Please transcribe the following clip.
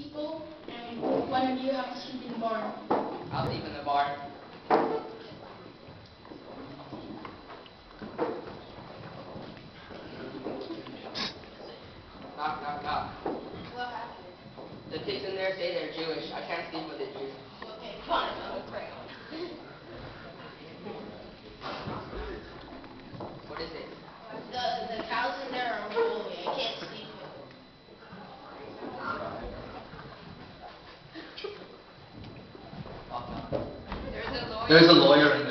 people, and one of you have to sleep in the barn. I'll sleep in the barn. Knock, knock, knock. What happened? The pigs in there say they're Jewish. I can't sleep with the Jews. Okay, fine, I'll pray. What is it? The cows in there are holy. I can't sleep with them. There's a lawyer in